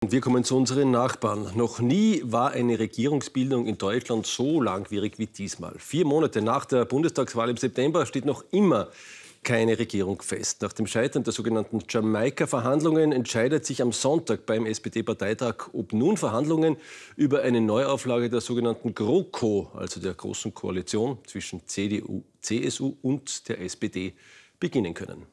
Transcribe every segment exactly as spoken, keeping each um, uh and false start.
Wir kommen zu unseren Nachbarn. Noch nie war eine Regierungsbildung in Deutschland so langwierig wie diesmal. Vier Monate nach der Bundestagswahl im September steht noch immer keine Regierung fest. Nach dem Scheitern der sogenannten Jamaika-Verhandlungen entscheidet sich am Sonntag beim S P D-Parteitag, ob nun Verhandlungen über eine Neuauflage der sogenannten GroKo, also der Großen Koalition zwischen C D U, C S U und der S P D, beginnen können.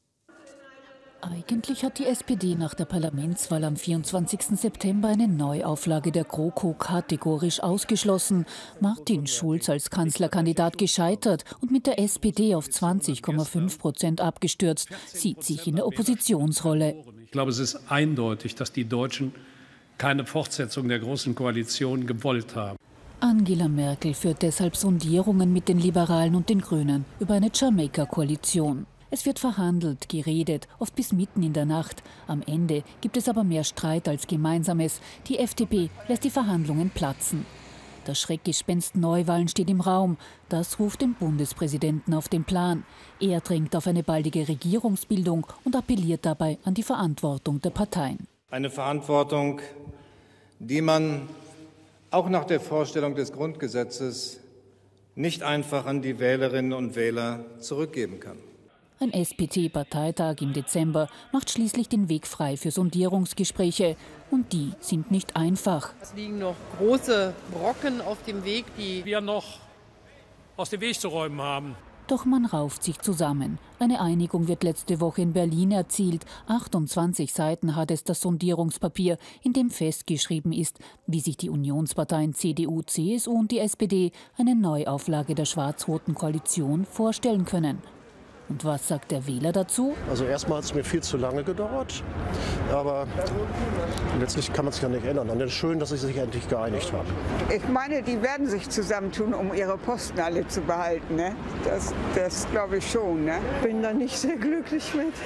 Eigentlich hat die S P D nach der Parlamentswahl am vierundzwanzigsten September eine Neuauflage der GroKo kategorisch ausgeschlossen. Martin Schulz als Kanzlerkandidat gescheitert und mit der S P D auf zwanzig Komma fünf Prozent abgestürzt, sieht sich in der Oppositionsrolle. Ich glaube, es ist eindeutig, dass die Deutschen keine Fortsetzung der Großen Koalition gewollt haben. Angela Merkel führt deshalb Sondierungen mit den Liberalen und den Grünen über eine Jamaika-Koalition. Es wird verhandelt, geredet, oft bis mitten in der Nacht. Am Ende gibt es aber mehr Streit als Gemeinsames. Die F D P lässt die Verhandlungen platzen. Das Schreckgespenst Neuwahlen steht im Raum. Das ruft den Bundespräsidenten auf den Plan. Er drängt auf eine baldige Regierungsbildung und appelliert dabei an die Verantwortung der Parteien. Eine Verantwortung, die man auch nach der Vorstellung des Grundgesetzes nicht einfach an die Wählerinnen und Wähler zurückgeben kann. Ein S P D-Parteitag im Dezember macht schließlich den Weg frei für Sondierungsgespräche. Und die sind nicht einfach. Es liegen noch große Brocken auf dem Weg, die wir noch aus dem Weg zu räumen haben. Doch man rauft sich zusammen. Eine Einigung wird letzte Woche in Berlin erzielt. achtundzwanzig Seiten hat es das Sondierungspapier, in dem festgeschrieben ist, wie sich die Unionsparteien C D U, C S U und die S P D eine Neuauflage der schwarz-roten Koalition vorstellen können. Und was sagt der Wähler dazu? Also erstmal hat es mir viel zu lange gedauert, aber letztlich kann man sich ja nicht ändern. Und es ist schön, dass sie sich endlich geeinigt haben. Ich meine, die werden sich zusammentun, um ihre Posten alle zu behalten. Ne? Das, das glaube ich schon. Ne? Ich bin da nicht sehr glücklich mit.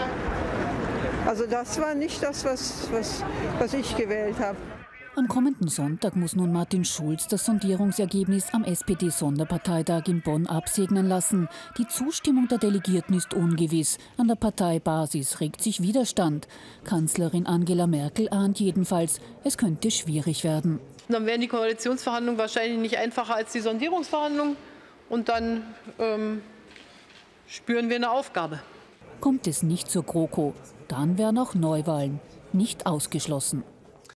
Also das war nicht das, was, was, was ich gewählt habe. Am kommenden Sonntag muss nun Martin Schulz das Sondierungsergebnis am S P D-Sonderparteitag in Bonn absegnen lassen. Die Zustimmung der Delegierten ist ungewiss. An der Parteibasis regt sich Widerstand. Kanzlerin Angela Merkel ahnt jedenfalls, es könnte schwierig werden. Dann werden die Koalitionsverhandlungen wahrscheinlich nicht einfacher als die Sondierungsverhandlungen. Und dann ähm, spüren wir eine Aufgabe. Kommt es nicht zur GroKo, dann wären auch Neuwahlen nicht ausgeschlossen.